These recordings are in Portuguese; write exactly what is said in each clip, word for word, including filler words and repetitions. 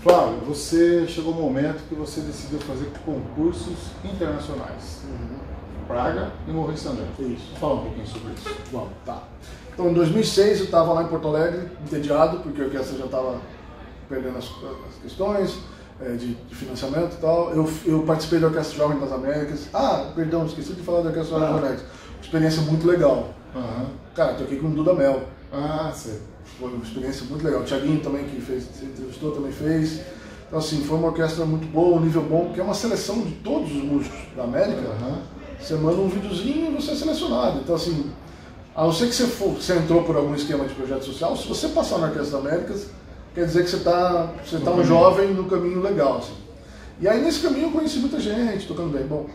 Flávio, você chegou um momento que você decidiu fazer concursos internacionais. Uhum. Praga e Morro Santo André. Isso. Fala um pouquinho sobre isso. Bom, tá. Então, em dois mil e seis, eu estava lá em Porto Alegre, entediado, porque a orquestra já estava perdendo as, as questões é, de, de financiamento e tal. Eu, eu participei da Orquestra Jovem das Américas. Ah, perdão, esqueci de falar da Orquestra Jovem das Américas. Experiência muito legal. Uhum. Cara, toquei com o Dudamel. Ah, sei. Foi uma experiência muito legal. O Thiaguinho também, que fez, se entrevistou, também fez. Então, assim, foi uma orquestra muito boa, um nível bom, porque é uma seleção de todos os músicos da América. Uhum. Você manda um videozinho e você é selecionado. Então, assim, a não ser que você, for, você entrou por algum esquema de projeto social, se você passar na Orquestra das Américas, quer dizer que você está você tá um jovem no caminho legal. Assim. E aí, nesse caminho, eu conheci muita gente, tocando bem. Bom,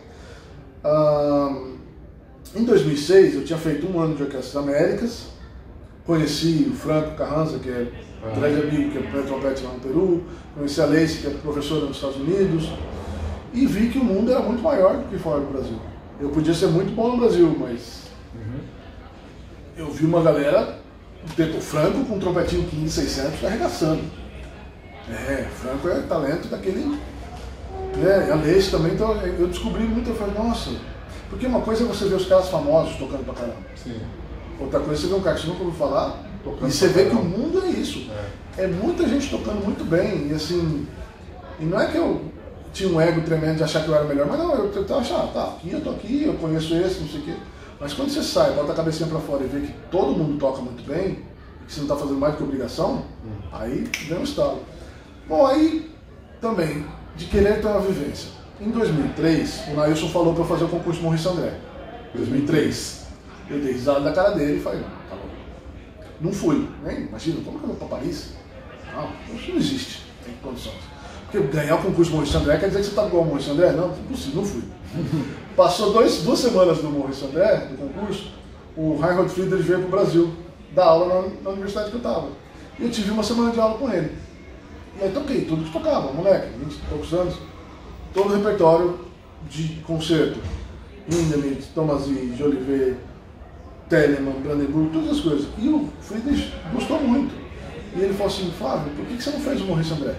hum, em dois mil e seis, eu tinha feito um ano de Orquestra das Américas, conheci o Franco Carranza, que é um grande amigo, que é primeiro trompete lá no Peru, conheci a Lacey, que é professora nos Estados Unidos, e vi que o mundo era muito maior do que fora do Brasil. Eu podia ser muito bom no Brasil, mas uhum. eu vi uma galera, o Franco com um trompetinho quinze seiscentos arregaçando. É, Franco é talento daquele... É, a Lacey também, então eu descobri muito, eu falei, nossa, porque uma coisa é você ver os caras famosos tocando pra caramba. Sim. Outra coisa é você ver um cara que você nunca ouviu falar, tocando e você vê que o caramba. mundo é isso. É. é muita gente tocando muito bem, e assim, e não é que eu tinha um ego tremendo de achar que eu era melhor, mas não, eu tentava achar, tá, aqui eu tô aqui, eu conheço esse, não sei o quê. Mas quando você sai, bota a cabecinha pra fora e vê que todo mundo toca muito bem, e que você não tá fazendo mais do que obrigação, hum. aí vem um estalo. Bom, aí também, de querer ter uma vivência. Em dois mil e três, o Nailson falou pra eu fazer o concurso Morro Santo André. dois mil e três. Eu dei risada da cara dele e falei, não, tá bom. Não fui, né? Imagina, como que eu vou pra Paris? Não, isso não existe, tem condições. Porque ganhar o concurso Morro Santo André quer dizer que você tá igual ao Morro Santo André? Não, impossível, não fui. Passou dois, duas semanas do Morro Santo André, do concurso, o Reinhold Friedrich veio pro Brasil, dar aula na, na universidade que eu tava. E eu tive uma semana de aula com ele. E aí toquei tudo que tocava, moleque, vinte e poucos anos, todo o repertório de concerto. Hindemith, Thomasy, Jolivet, Telemann, Brandenburg, todas as coisas. E o Friedrich gostou muito. E ele falou assim, Flávio, por que você não fez o Morro Santo André?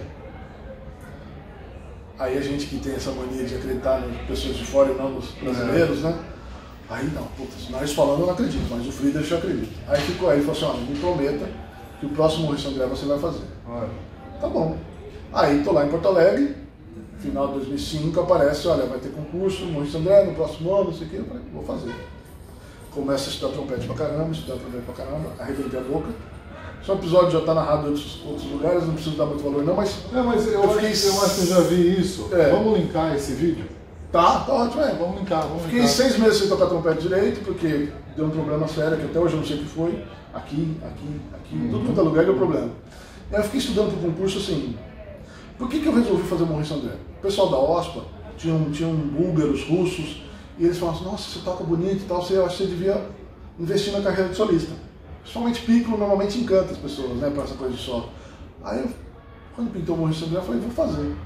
Aí a gente que tem essa mania de acreditar nas pessoas de fora e não nos brasileiros, é. né? Aí não, putz, nós falando eu não acredito, mas o Friedrich eu acredito. Aí ficou aí, ele falou assim, ó, me prometa que o próximo Morro Santo André você vai fazer. Olha. Tá bom. Aí tô lá em Porto Alegre, final de dois mil e cinco, aparece, olha, vai ter concurso, Morro Santo André, no próximo ano, não sei o que, eu falei, vou fazer. Começo a estudar trompete pra caramba, estudar trompete pra caramba, arrebentei a boca. Esse episódio já está narrado em outros, outros lugares, não preciso dar muito valor não, mas... É, mas eu, eu, acho, fiquei... eu acho que eu já vi isso. É. Vamos linkar esse vídeo? Tá, tá ótimo, é. Vamos linkar, vamos Fiquei linkar. seis meses sem tocar trompete direito, porque deu um problema sério, que até hoje eu não sei o que foi. Aqui, aqui, aqui, uhum. tudo quanto é lugar deu problema. E aí eu fiquei estudando para o concurso assim, por que que eu resolvi fazer o Morro Santo André? O pessoal da OSPA, tinham, tinham búlgaros, russos, e eles falavam assim, nossa, você toca bonito e tal, você, eu acho que você devia investir na carreira de solista. Principalmente Piccolo normalmente encanta as pessoas, né, para essa coisa de solo. Aí eu, quando pintou o Morro Santo André, eu falei, vou fazer.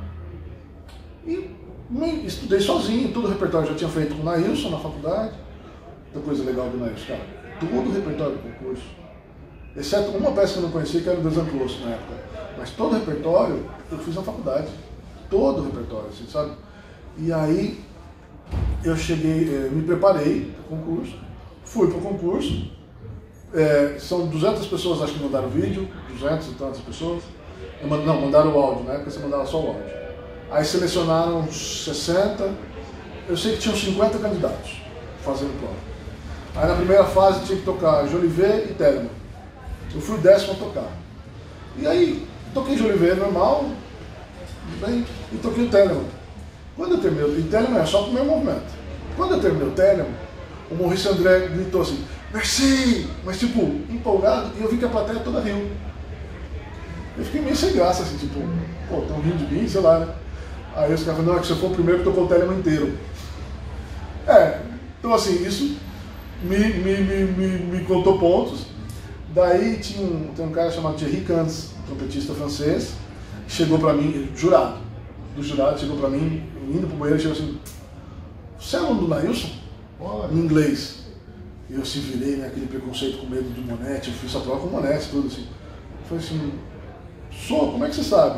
E me, estudei sozinho, todo o repertório eu já tinha feito com o Nailson na faculdade. Outra coisa legal do Nailson, cara, todo o repertório do concurso, exceto uma peça que eu não conhecia, que era o Desancloso na época. Mas todo o repertório eu fiz na faculdade. Todo o repertório, assim, sabe? E aí eu cheguei, me preparei para o concurso, fui para o concurso. É, são duzentas pessoas, acho que mandaram vídeo, duzentas e tantas pessoas. Não, mandaram o áudio, na época você mandava só o áudio. Aí selecionaram uns sessenta, eu sei que tinham cinquenta candidatos fazendo prova. Aí na primeira fase tinha que tocar Jolivet e Telemann. Eu fui o décimo a tocar. E aí, toquei Jolivet normal, bem, e toquei o Telemann. Quando eu terminei, e Telemann é só o primeiro movimento. Quando eu terminei o Telemann, o Maurice André gritou assim, merci! Mas tipo, empolgado, e eu vi que a plateia toda riu. Eu fiquei meio sem graça, assim, tipo, pô, tão rindo de mim, sei lá, né? Aí os caras falaram, não, é que você foi o primeiro que tocou o Telemann inteiro. É, então assim, isso me, me, me, me, me contou pontos. Daí tinha um, tem um cara chamado Thierry Cans, um trompetista francês, que chegou pra mim, jurado, do jurado, chegou pra mim, indo pro banheiro, chegou assim, você é aluno do Nailson? Em inglês. E eu se virei, né, aquele preconceito com medo de Monete, eu fiz a prova com Monete, tudo assim. Eu falei assim, sou, como é que você sabe?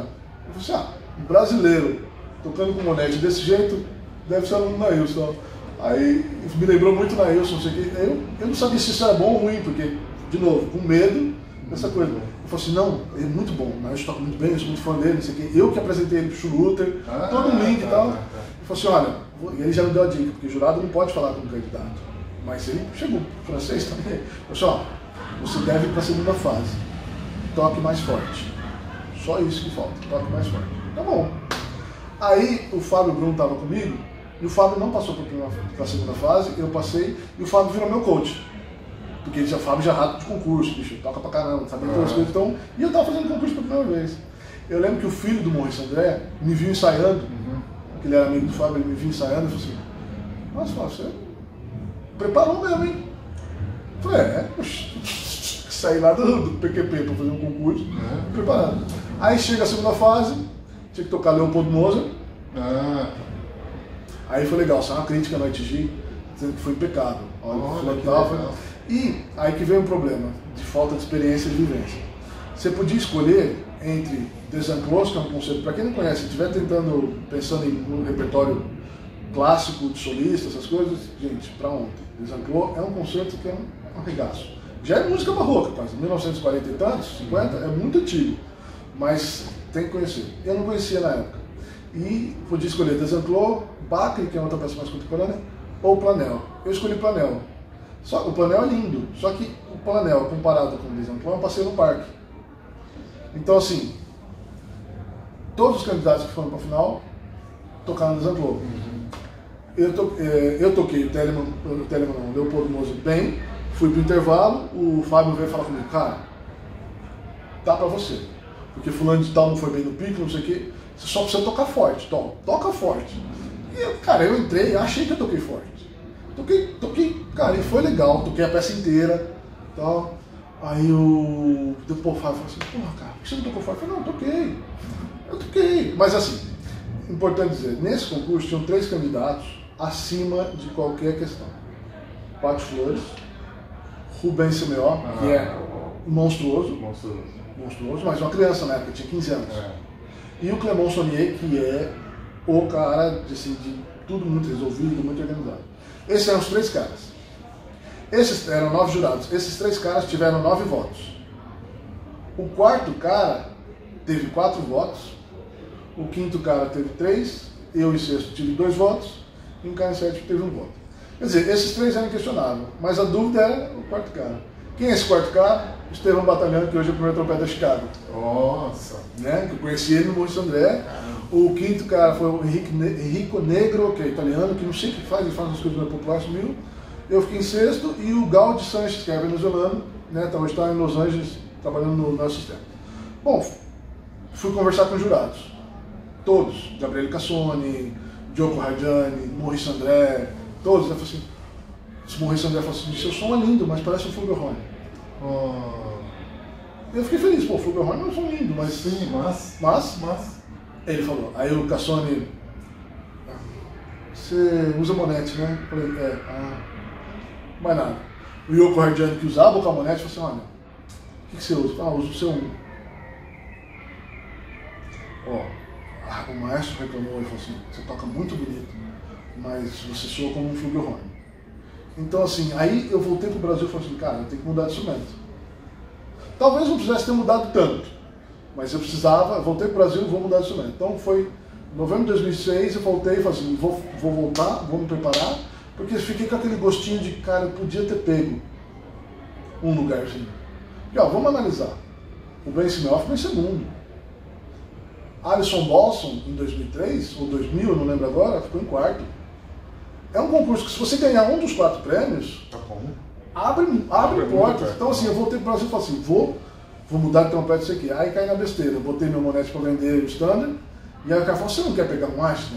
Eu falei assim, ah, um brasileiro tocando com Monete desse jeito, deve ser aluno da Nailson. Aí me lembrou muito da Nailson, não sei o quê. Eu, eu não sabia se isso era bom ou ruim, porque, de novo, com medo dessa coisa. Eu falei assim, não, ele é muito bom, o Nailson toca muito bem, eu sou muito fã dele, não sei o quê. Eu que apresentei ele pro Schluter, ah, todo um link e tal. Ele falou assim, olha, e ele já me deu a dica, porque o jurado não pode falar como candidato. Mas ele chegou, francês também. Ele falou assim, ó, você deve ir para a segunda fase. Toque mais forte. Só isso que falta, toque mais forte. Tá bom. Aí o Fábio Bruno estava comigo, e o Fábio não passou para a segunda fase, eu passei, e o Fábio virou meu coach. Porque ele já, o Fábio já é rato de concurso, bicho, toca pra caramba, sabe todas as coisas. Então, e eu estava fazendo concurso pela primeira vez. Eu lembro que o filho do Maurice André me viu ensaiando, uhum. porque ele era amigo do Fábio, ele me viu ensaiando e falou assim, nossa, Fábio, você preparou mesmo, hein? Eu falei, é, saí lá do, do P Q P para fazer um concurso, uhum. preparado. Aí chega a segunda fase, tinha que tocar Leopoldo Mozart. Ah. Aí foi legal, saiu uma crítica no I T G, dizendo que foi impecável. Olha, Olha, tava, e aí que veio um problema de falta de experiência e de vivência. Você podia escolher entre Desenclos, que é um conceito, para quem não conhece, se estiver tentando, pensando em um repertório clássico de solista, essas coisas, gente, para ontem. Desenclos é um conceito que é um arregaço. Já é música barroca, quase, mil novecentos e quarenta e tantos, cinquenta, é muito antigo, mas tem que conhecer. Eu não conhecia na época. E podia escolher Desenclos, Bach, que é outra peça mais contemporânea, ou Planel. Eu escolhi Planel. Só, o Planel é lindo, só que o Planel, comparado com o Desenclos, é um passeio no parque. Então, assim, todos os candidatos que foram para a final tocaram no Desenclos. Uhum. Eu, to, eh, eu toquei o Telemann, o Telemann não, o Leopoldo Mozart bem, fui para o intervalo, o Fábio veio falar comigo, cara, dá para você, porque fulano de tal não foi bem no pico, não sei o quê, você só precisa tocar forte, to, toca forte. E, eu, cara, eu entrei, achei que eu toquei forte. Toquei, toquei, cara, e foi legal, toquei a peça inteira, tal. Aí o depois o Fábio falou assim, porra, cara, por que você não tocou forte? Eu falei, não, eu toquei, eu toquei. Mas assim, importante dizer, nesse concurso tinham três candidatos acima de qualquer questão. Pátio Flores, Rubens Simeó, ah, que é monstruoso, monstruoso, monstruoso, mas uma criança na época, tinha quinze anos. É. E o Clément Saunier, que é o cara de, assim, de tudo muito resolvido, muito organizado. Esses eram os três caras. Esses eram nove jurados. Esses três caras tiveram nove votos. O quarto cara teve quatro votos. O quinto cara teve três. Eu e o sexto tive dois votos. E o cara em sétimo teve um voto. Quer dizer, esses três eram inquestionáveis. Mas a dúvida era o quarto cara. Quem é esse quarto cara? Estevão Batalhão, que hoje é o primeiro trompete da Chicago. Nossa! Né? Que eu conheci ele no Maurice André. O quinto cara foi o Henrique ne Enrico Negro, que é italiano, que não sei o que faz, ele faz umas coisas mais populares comigo. Eu fiquei em sexto, e o Gaudi Sanches, que é venezuelano, né? Então, hoje está em Los Angeles, trabalhando no nosso sistema. Bom, fui conversar com os jurados. Todos. Gabriele Cassoni, Diogo Radiani, Maurice André, todos. Eu falei assim, o Maurice André falou assim, seu som é lindo, mas parece um Flugelhorn. Oh. Eu fiquei feliz, pô, o Flugelhorn não é um som lindo, mas... Sim, mas... Mas... mas... Ele falou, aí o Cassoni, você usa Monete, né? Eu falei, é, ah, mais nada. O Yoko Hardiani, que usava o Camonete, falou assim, olha, o que, que você usa? Ah, eu uso o C um. Ó, ah, o maestro reclamou, ele falou assim, você toca muito bonito, mas você soa como um Flugelhorn. Então assim, aí eu voltei pro Brasil e falei assim, cara, eu tenho que mudar de instrumento. Talvez não precisasse ter mudado tanto. Mas eu precisava, eu voltei para o Brasil e vou mudar de instrumento. Então foi em novembro de dois mil e seis, eu voltei e falei assim, vou, vou voltar, vou me preparar, porque eu fiquei com aquele gostinho de, cara, eu podia ter pego um lugarzinho. E ó, vamos analisar. O Ben Simeon ficou em segundo. Alison Balson, em dois mil e três, ou dois mil, eu não lembro agora, ficou em quarto. É um concurso que se você ganhar um dos quatro prêmios, tá bom. abre, abre, abre portas. Então assim, eu voltei para o Brasil e falei assim, vou... Vou mudar de trompete isso aqui. Aí caí na besteira. Eu botei meu Monete para vender o standard. E aí o cara falou, você não quer pegar um Ashton?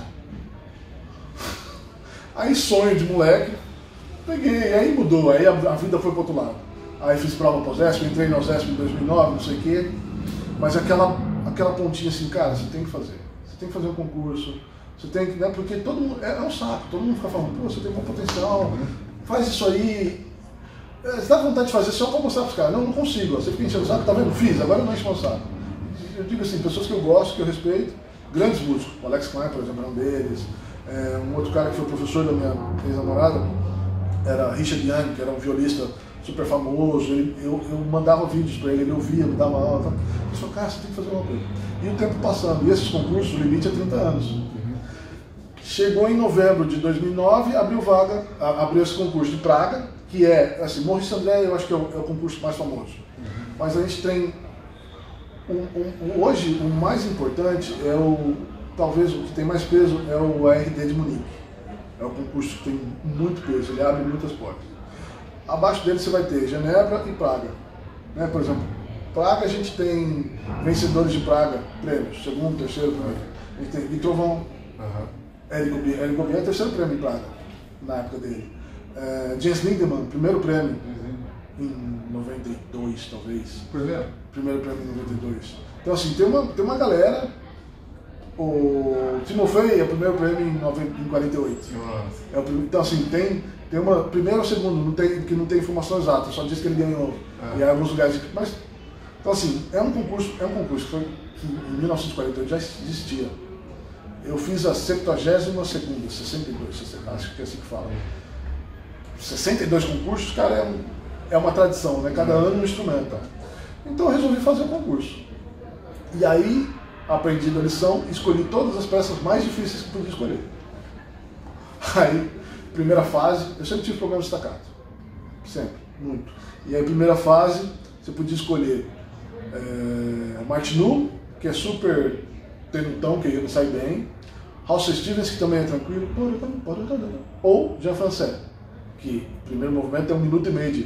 Aí sonho de moleque. Peguei. Aí mudou. Aí a, a vida foi para outro lado. Aí fiz prova para o Zesp, entrei no Zesp em dois mil e nove, não sei o quê. Mas aquela, aquela pontinha assim, cara, você tem que fazer. Você tem que fazer um concurso. Você tem que... Né, porque todo mundo... É, é um saco. Todo mundo fica falando, pô, você tem bom potencial. Faz isso aí. Você dá vontade de fazer só para mostrar para os caras. Não, não consigo. Você fica enchendo o saco, tá vendo? Fiz, agora eu não encho o saco. eu digo assim, pessoas que eu gosto, que eu respeito, grandes músicos. O Alex Klein, por exemplo, era um deles. É, um outro cara que foi professor da minha ex-namorada era Richard Young, que era um violista super famoso. Ele, eu, eu mandava vídeos para ele, ele ouvia, me dava aula. Ele falou, cara, você tem que fazer uma coisa. E o tempo passando. E esses concursos, o limite é trinta anos. Uhum. Chegou em novembro de dois mil e nove, abriu vaga, abriu esse concurso de Praga, que é, assim, Maurice André, eu acho que é o, é o concurso mais famoso. Uhum. Mas a gente tem, um, um, hoje, o mais importante é o, talvez o que tem mais peso é o A R D de Munique. É o concurso que tem muito peso, ele abre muitas portas. Abaixo dele você vai ter Genebra e Praga. Né? Por exemplo, Praga a gente tem vencedores de Praga, prêmios, segundo, terceiro, primeiro. A gente tem Vitrovão, Eric Gobier, terceiro prêmio em Praga, na época dele. Uh, Jens Lindemann, primeiro prêmio uhum. em noventa e dois, talvez. Primeiro? Primeiro prêmio em noventa e dois. Então assim, tem uma, tem uma galera. O Timofey é o primeiro prêmio em, noventa, em quarenta e oito. É o, então assim, tem, tem uma. Primeiro ou segundo, não tem, que não tem informação exata, só diz que ele ganhou. É. E aí alguns lugares. Mas, então assim, é um concurso, é um concurso que, foi, que em mil novecentos e quarenta e oito já existia. Eu fiz a septuagésima segunda, sessenta e dois, acho que é assim que fala. sessenta e dois concursos, cara, é, um, é uma tradição, né? Cada ano um instrumento. Então eu resolvi fazer o concurso. E aí, aprendi da lição, escolhi todas as peças mais difíceis que podia escolher. Aí, primeira fase, eu sempre tive problema de staccato. Sempre, muito. E aí, primeira fase, você podia escolher é, Martinu, que é super tenutão, que não sai bem. House Stevens, que também é tranquilo. Ou Jean Français, que o primeiro movimento é um minuto e meio de...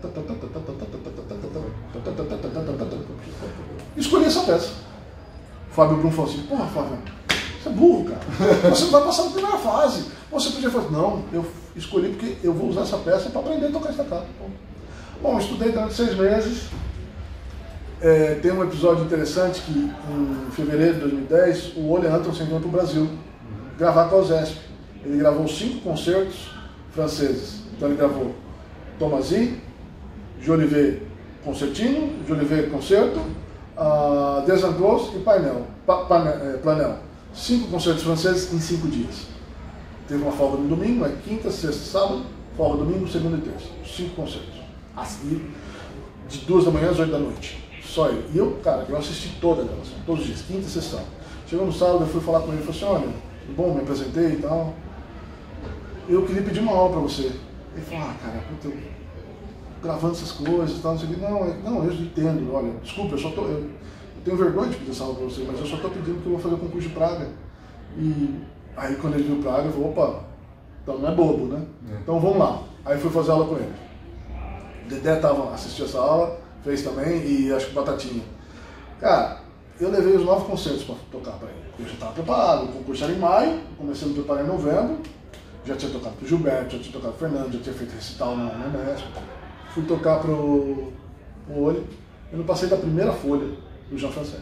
Escolhi essa peça. Fábio Brum falou assim, porra, Fábio, você é burro, cara. Você não vai passar na primeira fase. Você podia falar, não, eu escolhi porque eu vou usar essa peça para aprender a tocar staccato. Bom, eu estudei durante seis meses. É, tem um episódio interessante que em fevereiro de dois mil e dez o Ole Antonsen veio para o Brasil gravar com a Ozesp. Ele gravou cinco concertos franceses. Então ele gravou Thomasy, Jolivet Concertino, Jolivet Concerto, uh, Desanclos e Painel, pa, pa, eh, Planel. Cinco concertos franceses em cinco dias. Teve uma folga no domingo, é quinta, sexta, sábado, folga domingo, segunda e terça. Cinco concertos. Assim, de duas da manhã às oito da noite. Só ele. E eu, cara, eu assisti toda a gravação, todos os dias, quinta e sexta. Chegou no sábado, eu fui falar com ele e falei assim, olha, bom, me apresentei e tal. Eu queria pedir uma aula pra você. Ele falou, ah, cara, eu tô gravando essas coisas e tal, não sei o que. Não, não, eu entendo, olha, desculpa, eu só tô. Eu, eu tenho vergonha de pedir essa aula pra você, mas eu só tô pedindo porque eu vou fazer o concurso de Praga. E aí quando ele viu Praga, eu falei, opa, então não é bobo, né? É. Então vamos lá. Aí fui fazer aula com ele. O Dedé tava, assistiu essa aula, fez também, e acho que Batatinha. Cara, eu levei os nove concertos para tocar para ele. Eu já estava preparado, o concurso era em maio, comecei a me preparar em novembro, já tinha tocado para o Gilberto, já tinha tocado para o Fernando, já tinha feito recital na Unesp. Fui tocar para o Olho, eu não passei da primeira folha do Jean Français.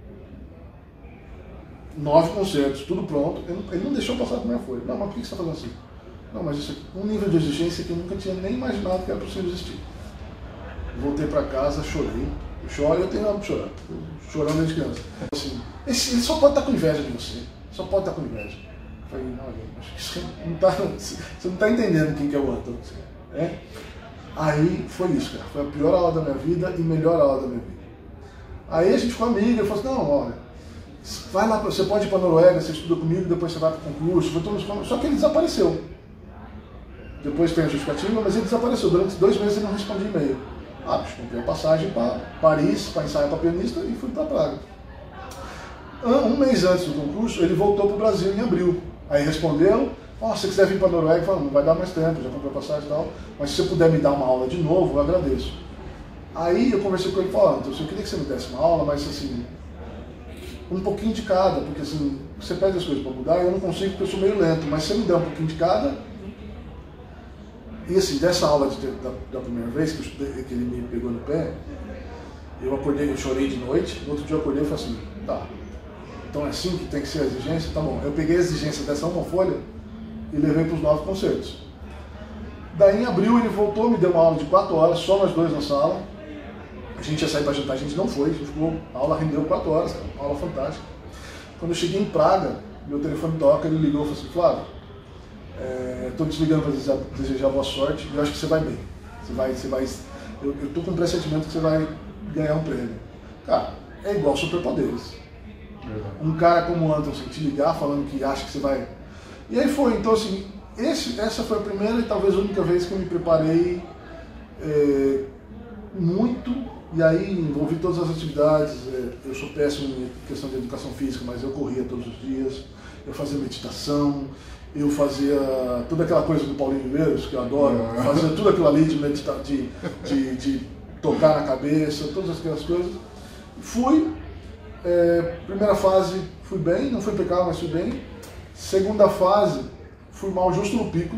Nove concertos, tudo pronto, ele não, ele não deixou passar a primeira folha. Não, mas por que você está fazendo assim? Não, mas isso aqui, um nível de exigência que eu nunca tinha nem imaginado que era possível existir. Voltei para casa, chorei. Eu choro e eu tenho nada de chorar. Eu, chorando desde criança. Assim, esse, ele só pode estar com inveja de você. Só pode estar com inveja. Eu falei, não, acho que você não está você não tá entendendo quem que é o Anton. É? Aí foi isso, cara. Foi a pior aula da minha vida e melhor aula da minha vida. Aí a gente ficou amigo, ele falou assim, não, olha, vai lá, você pode ir para a Noruega, você estuda comigo, depois você vai para o concurso. Só que ele desapareceu. Depois tem a justificativa, mas ele desapareceu. Durante dois meses ele não respondia e-mail. Ah, bicho, comprei a passagem para Paris, para ensaiar para pianista e fui para Praga. Um mês antes do concurso, ele voltou para o Brasil em abril. Aí respondeu, oh, se você quiser vir para a Noruega, eu falei, não vai dar mais tempo, já comprei a passagem e tal, mas se você puder me dar uma aula de novo, eu agradeço. Aí eu conversei com ele e falei, então, eu queria que você me desse uma aula, mas assim, um pouquinho de cada, porque assim, você pede as coisas para mudar e eu não consigo porque eu sou meio lento, mas se você me der um pouquinho de cada. E assim, dessa aula de, da, da primeira vez que, eu estudei, que ele me pegou no pé, eu acordei, eu chorei de noite, no outro dia eu acordei e falei assim, tá, então é assim que tem que ser a exigência? Tá bom, eu peguei a exigência dessa uma folha e levei para os nove concertos. Daí em abril ele voltou, me deu uma aula de quatro horas, só nós dois na sala, A gente ia sair para jantar, a gente não foi, a gente ficou, a aula rendeu quatro horas, cara, uma aula fantástica. Quando eu cheguei em Praga, meu telefone toca, ele ligou e falou assim, Flávio, estou é, te ligando para desejar, desejar boa sorte, eu acho que você vai bem. Você vai, você vai, eu estou com um pressentimento que você vai ganhar um prêmio. Cara, é igual superpoderes. Um cara como o Anderson te ligar falando que acha que você vai... E aí foi, então assim, esse, essa foi a primeira e talvez a única vez que eu me preparei é, muito, e aí envolvi todas as atividades. É, eu sou péssimo em questão de educação física, mas eu corria todos os dias, eu fazia meditação, eu fazia toda aquela coisa do Paulinho Viveiros, que eu adoro, fazia tudo aquilo ali de, medita de, de, de tocar na cabeça, todas aquelas coisas. Fui, é, primeira fase fui bem, não fui impecável, mas fui bem. Segunda fase, fui mal justo no pico,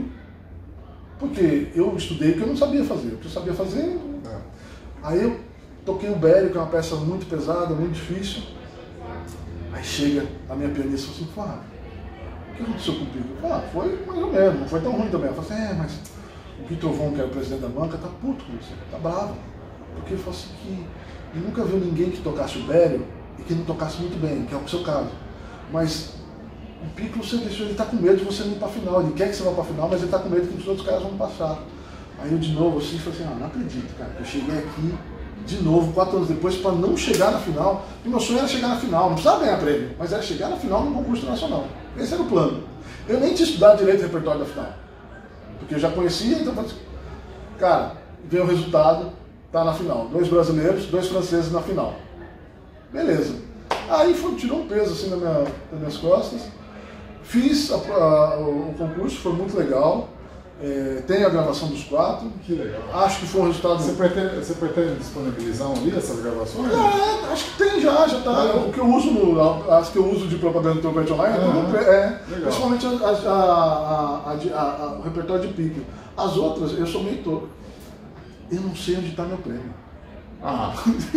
porque eu estudei o que eu não sabia fazer, o que eu sabia fazer. É. Aí eu toquei o Bério, que é uma peça muito pesada, muito difícil. Aí chega a minha pianista e fala assim, o que aconteceu com o pico? Ah, foi mais ou menos, não foi tão ruim também. Eu falei assim, é, mas o Vitor Von, que era o presidente da banca, tá puto com você, tá bravo. Porque ele falou assim que ele nunca viu ninguém que tocasse o Bério e que não tocasse muito bem, que é o seu caso. Mas o Piccolo, você deixou, ele tá com medo de você não ir pra final. Ele quer que você vá pra final, mas ele tá com medo que os outros caras vão passar. Aí eu de novo assim, falei assim, ah, não acredito, cara, que eu cheguei aqui de novo, quatro anos depois, para não chegar na final. E meu sonho era chegar na final, não precisava ganhar prêmio, mas era chegar na final no concurso nacional. Esse era o plano. Eu nem tinha estudado direito o repertório da final, porque eu já conhecia, então, cara, veio o resultado, tá na final. Dois brasileiros, dois franceses na final. Beleza. Aí foi, tirou um peso assim na minha, das minhas costas. Fiz a, a, o, o concurso, foi muito legal. É, tem a gravação dos quatro. Que legal. Acho que foi um resultado... Você pretende, você pretende disponibilizar um dia essas gravações? É, acho que tem já, já tá. Ah, o que eu uso no, as que eu uso de propaganda do trompete online, uhum. é, principalmente a, a, a, a, o repertório de pico. As outras, eu sou meio todo. Eu não sei onde está meu prêmio. Ah.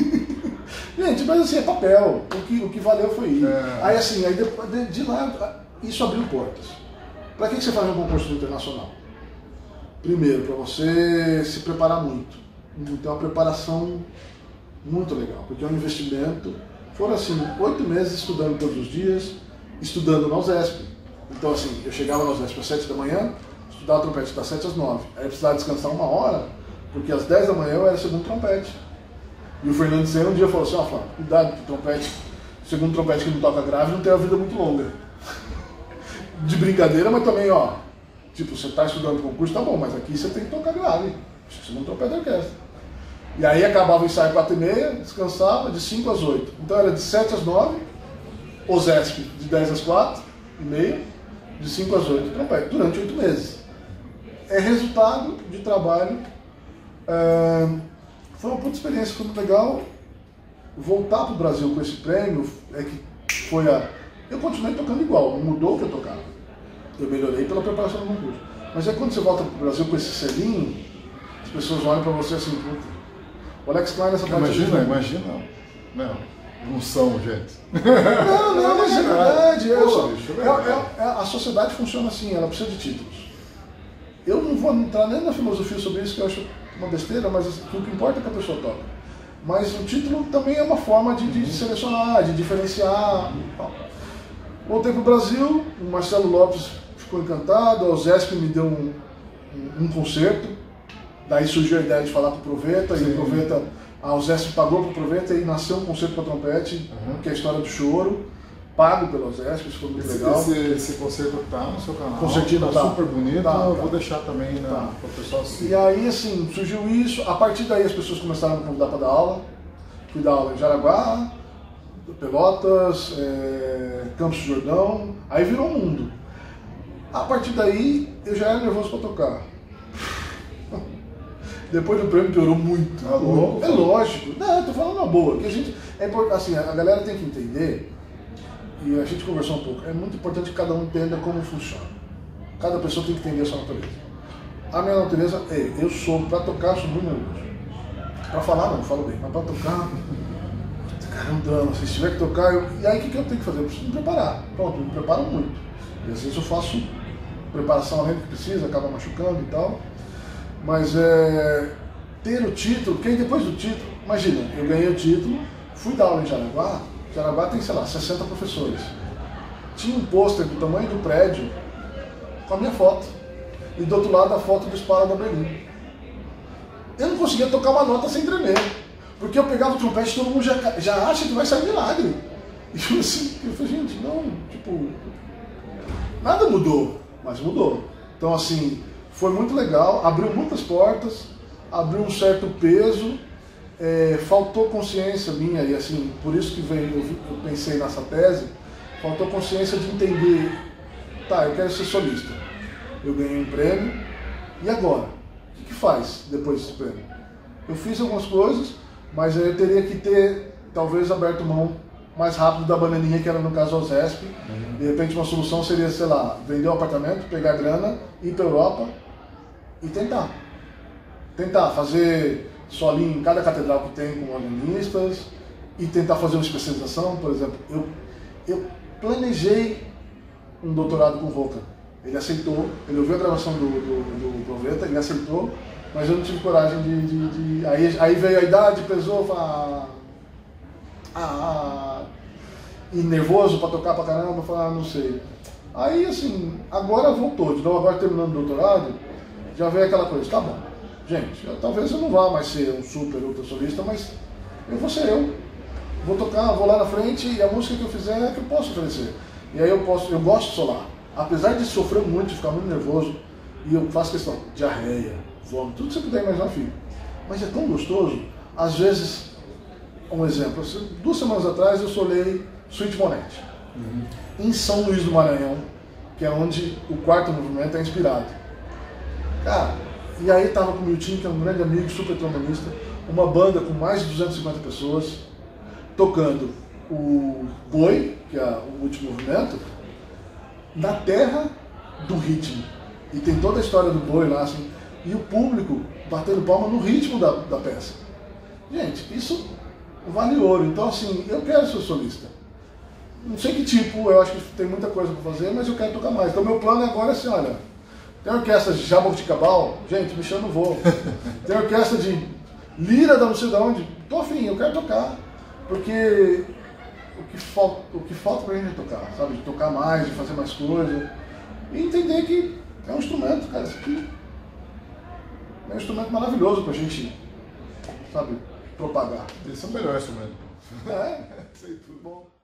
Gente, mas assim, é papel. O que, o que valeu foi ir. É. Aí assim, aí depois, de, de lá, isso abriu portas. Para que, que você faz um concurso internacional? Primeiro, para você se preparar muito. Então, uma preparação muito legal, porque é um investimento. Foram assim, oito meses estudando todos os dias, estudando na USESP. Então assim, eu chegava na USESP às sete da manhã, estudava trompete das sete às nove. Aí eu precisava descansar uma hora, porque às dez da manhã eu era segundo trompete. E o Fernando Senna um dia falou assim, ó, Flávio, cuidado com o trompete, segundo trompete que não toca grave não tem uma vida muito longa. De brincadeira, mas também, ó, tipo, você está estudando concurso, tá bom, mas aqui você tem que tocar grave, segundo trompete da orquestra. E aí acabava o ensaio quatro e meia, descansava de cinco às oito. Então era de sete às nove, OSESP de dez às quatro e meia, de cinco às oito, trompete, durante oito meses. É resultado de trabalho. É... Foi uma puta experiência, foi muito legal. Voltar para o Brasil com esse prêmio é que foi a... Eu continuei tocando igual, não mudou o que eu tocava. Eu melhorei pela preparação do concurso. Mas é quando você volta para o Brasil com esse selinho, as pessoas olham para você assim, puta. O Alex Klein nessa parte... Imagina, imagina. Não, não são, gente. Não, não, mas é verdade. Eu, Pô, bicho, é é, é, a sociedade funciona assim, ela precisa de títulos. Eu não vou entrar nem na filosofia sobre isso, que eu acho uma besteira, mas o que importa é que a pessoa toca. Mas o título também é uma forma de, de selecionar, de diferenciar. Voltei para o Brasil, o Marcelo Lopes ficou encantado, a USESP me deu um, um, um concerto, daí surgiu a ideia de falar com o Proveta, Sim. e o Proveta, a USESP pagou para o Proveta e nasceu um concerto para trompete, uhum. que é a história do choro, pago pela USESP, isso foi muito esse, legal. Esse, esse concerto está no seu canal, concertino tá, tá super bonito, tá, eu tá. vou deixar também na, tá. para o pessoal assistir. E aí, assim, surgiu isso, a partir daí as pessoas começaram a me convidar para dar aula, fui dar aula em Jaraguá, Pelotas, é, Campos do Jordão, aí virou um mundo. A partir daí, eu já era nervoso para tocar. Depois do prêmio piorou muito. É, louco, é lógico. Não, eu tô falando na boa. Que a, gente, é, assim, a galera tem que entender, e a gente conversou um pouco, é muito importante que cada um entenda como funciona. Cada pessoa tem que entender a sua natureza. A minha natureza é, eu sou, para tocar, eu sou muito nervoso. Para falar, não, eu falo bem, mas para tocar... Caramba, se tiver que tocar, eu... e aí o que, que eu tenho que fazer? Eu preciso me preparar. Pronto, eu me preparo muito. E às vezes eu faço preparação além do que precisa, acaba machucando e tal. Mas é... ter o título, porque aí depois do título, Imagina, eu ganhei o título, fui dar aula em Jaraguá, Jaraguá tem, sei lá, sessenta professores. Tinha um pôster do tamanho do prédio com a minha foto. E do outro lado a foto do Spala da Berlim. Eu não conseguia tocar uma nota sem tremer. Porque eu pegava o trompete e todo mundo já, já acha que vai sair milagre. E eu assim, eu falei, gente, não, tipo, nada mudou, mas mudou. Então assim, foi muito legal, abriu muitas portas, abriu um certo peso, é, faltou consciência minha, e assim, por isso que veio, eu, eu pensei nessa tese, faltou consciência de entender, tá, eu quero ser solista, eu ganhei um prêmio, e agora? O que, que faz depois desse prêmio? Eu fiz algumas coisas, mas eu teria que ter, talvez, aberto mão mais rápido da bananinha, que era no caso a OSESP. Uhum. De repente uma solução seria, sei lá, vender o apartamento, pegar grana, ir para a Europa e tentar. Tentar fazer solinho em cada catedral que tem com organistas e tentar fazer uma especialização, por exemplo. Eu, eu planejei um doutorado com o Roca. Ele aceitou, ele ouviu a gravação do, do, do Proveta, ele aceitou, mas eu não tive coragem de... de, de... Aí, aí veio a idade, pesou, falou... Ah, e nervoso para tocar pra caramba, falar, ah, não sei. Aí assim, agora voltou, de novo, agora terminando o doutorado, já veio aquela coisa, tá bom, gente, eu, talvez eu não vá mais ser um super ultra solista, mas eu vou ser eu. Vou tocar, vou lá na frente e a música que eu fizer é que eu posso oferecer. E aí eu posso, eu gosto de solar. Apesar de sofrer muito, de ficar muito nervoso, e eu faço questão, diarreia, vômito, tudo que você puder imaginar, filho. Mas é tão gostoso, às vezes. Um exemplo, duas semanas atrás eu solei Suite Monetti, uhum. em São Luís do Maranhão, que é onde o quarto movimento é inspirado. Cara, e aí tava com o Milton, que é um grande amigo, super trombonista, uma banda com mais de duzentas e cinquenta pessoas, tocando o Boi, que é o último movimento, na terra do ritmo. E tem toda a história do Boi lá, assim, e o público batendo palma no ritmo da, da peça. Gente, isso... vale ouro, então assim, eu quero ser solista. Não sei que tipo, eu acho que tem muita coisa para fazer, mas eu quero tocar mais. Então meu plano agora é assim, olha, tem orquestra de Jaboticabal, gente, me chama no voo. Tem orquestra de Lira da não sei de onde, tô afim, eu quero tocar. Porque o que falta, o que falta pra gente é tocar, sabe? De tocar mais, de fazer mais coisas. E entender que é um instrumento, cara, isso aqui é um instrumento maravilhoso pra gente, sabe? Propagar. Eles são melhores também. É, sei tudo bom.